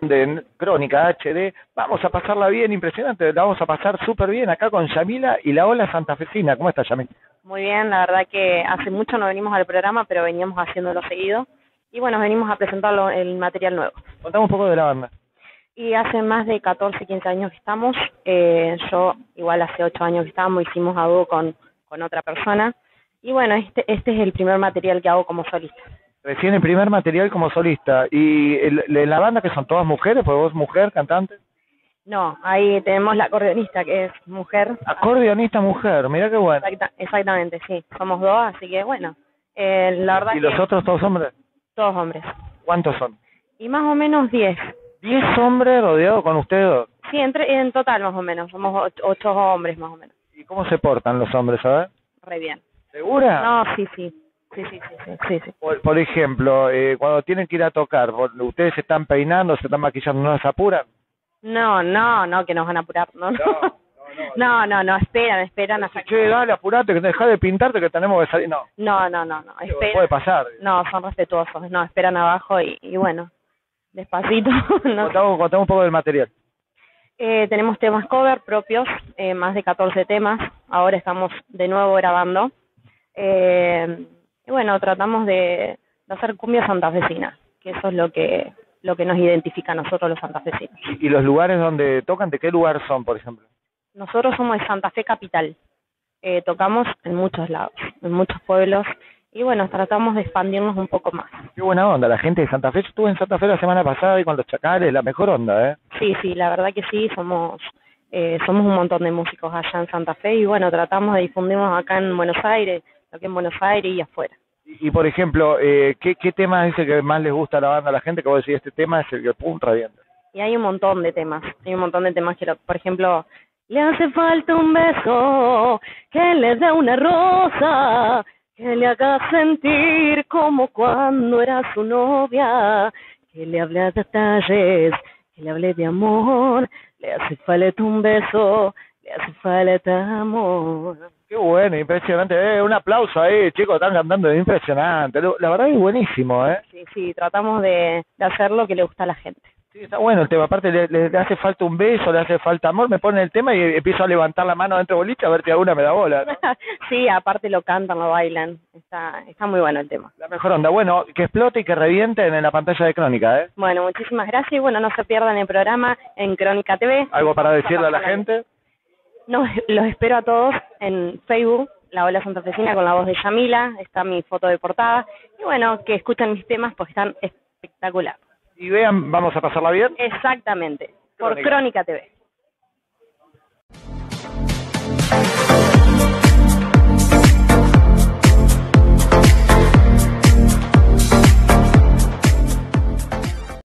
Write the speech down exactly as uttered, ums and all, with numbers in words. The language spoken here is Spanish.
de Crónica H D. Vamos a pasarla bien, impresionante, la vamos a pasar súper bien acá con Yamila y la ola santafesina. ¿Cómo estás, Yamila? Muy bien, la verdad que hace mucho no venimos al programa, pero veníamos haciéndolo seguido. Y bueno, venimos a presentarlo, el material nuevo. Contame un poco de la banda. Y hace más de catorce, quince años que estamos. Eh, yo, igual hace ocho años que estamos, hicimos a dúo con, con otra persona. Y bueno, este, este es el primer material que hago como solista. Recién el primer material como solista. ¿Y el, el, la banda que son todas mujeres? ¿Pues vos mujer, cantante? No, ahí tenemos la acordeonista que es mujer. Acordeonista mujer, mira qué bueno. Exacta, exactamente, sí. Somos dos, así que bueno. Eh, la verdad ¿Y los que otros todos hombres? Todos hombres. ¿Cuántos son? Y más o menos diez. ¿Diez hombres rodeados con ustedes dos? Sí, entre, en total más o menos. Somos ocho, ocho hombres más o menos. ¿Y cómo se portan los hombres, sabes? Re bien. ¿Segura? No, sí, sí. Sí, sí, sí, sí, sí, sí. Por, por ejemplo, eh, cuando tienen que ir a tocar, ¿ustedes se están peinando, se están maquillando, no se apuran? No, no, no, que nos van a apurar. No, no, no, no, no, no esperan, esperan hasta que... Che, dale, apurate, que dejá de pintarte, que tenemos que salir. No, no, no, no, no. Esperan. Puede pasar. No, son respetuosos, no, esperan abajo y, y bueno, despacito. No. Contamos, contamos un poco del material. Eh, tenemos temas cover propios, eh, más de catorce temas. Ahora estamos de nuevo grabando. Eh, y bueno, tratamos de, de hacer cumbia santafesina, que eso es lo que lo que nos identifica a nosotros los santafesinos. ¿Y los lugares donde tocan, de qué lugar son, por ejemplo? Nosotros somos de Santa Fe Capital. Eh, tocamos en muchos lados, en muchos pueblos, y bueno, tratamos de expandirnos un poco más. Qué buena onda, la gente de Santa Fe. Yo estuve en Santa Fe la semana pasada y con los chacales, la mejor onda, ¿eh? Sí, sí, la verdad que sí, somos eh, somos un montón de músicos allá en Santa Fe, y bueno, tratamos de difundirnos acá en Buenos Aires, aquí en Buenos Aires y afuera. Y, y por ejemplo, eh, ¿qué, ¿qué tema es el que más les gusta a la banda, a la gente? Que vos decís, este tema es el que pum, revienta. Y hay un montón de temas, hay un montón de temas que, lo, por ejemplo, le hace falta un beso, que le dé una rosa, que le haga sentir como cuando era su novia, que le hable de detalles, que le hable de amor, le hace falta un beso, le hace falta amor. Qué bueno, impresionante. Eh, un aplauso ahí, chicos, están cantando, es impresionante. La verdad es buenísimo, ¿eh? Sí, sí, tratamos de, de hacer lo que le gusta a la gente. Sí, está bueno el tema. Aparte, le, le, le hace falta un beso, le hace falta amor. Me pone el tema y empiezo a levantar la mano dentro de boliche a ver si alguna me da bola, ¿no? Sí, aparte lo cantan, lo bailan. Está está muy bueno el tema. La mejor onda. Bueno, que explote y que revienten en la pantalla de Crónica, ¿eh? Bueno, muchísimas gracias. Y bueno, no se pierdan el programa en Crónica T V. ¿Algo para decirle a la gente? No, los espero a todos en Facebook, La Ola Santafesina con la voz de Yamila. Está mi foto de portada. Y bueno, que escuchen mis temas porque están espectaculares. Y vean, vamos a pasarla bien. Exactamente, por Crónica. Crónica T V.